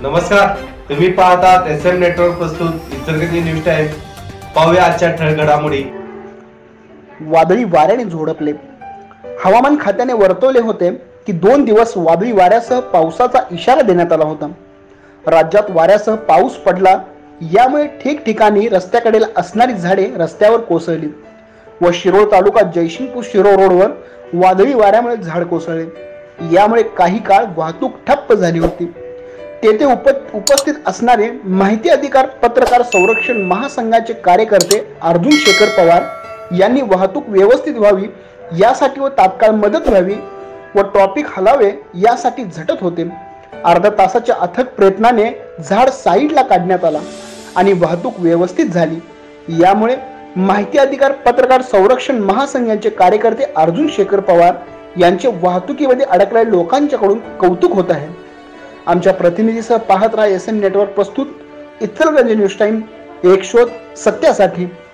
नमस्कार, तुम्ही पाहतात SM नेटवर्क प्रस्तुत इचलकरंजी न्यूज टाइम। पाहूया आजच्या ठळक घडामोडी। वादळी वाऱ्याने झोडपले। हवामान खात्याने वर्तवले होते की 2 दिवस वादळी वाऱ्यासह पावसाचा इशारा देण्यात आला होता। राज्यात वाऱ्यासह पाऊस पडला, यामुळे ठिकठिकाणी रस्त्याकडेला असणारी झाडे रस्त्यावर कोसळली व शिरोळ तालुका जयसिंगपूर शिरोळ रोडवर वादळी वाऱ्यामुळे झाड कोसळले, यामुळे काही काळ वाहतूक ठप्प झाली होती। तेथे उपस्थित असणारे माहिती अधिकार पत्रकार संरक्षण महासंघाचे कार्यकर्ते अर्जुन शेखर पवार यांनी वाहतूक व्यवस्थित व्हावी यासाठी व तात्काळ मदत व्हावी व ट्रॉफिक हलावे यासाठी झटत होते। अर्धा तासाच्या अथक प्रयत्नाने झाड साईडला काढण्यात आला आणि वाहतूक व्यवस्थित झाली। यामुळे माहिती अधिकार पत्रकार संरक्षण महासंघाचे कार्यकर्ते अर्जुन शेखर पवार यांचे वाहतुकीमध्ये अडकलेल्या लोकांच्याकडून कौतुक होत आहे। आमच्या प्रतिनिधीसह पाहत राहा SM नेटवर्क प्रस्तुत इचलकरंजी न्यूज टाइम, एक शोध सत्यासाठी।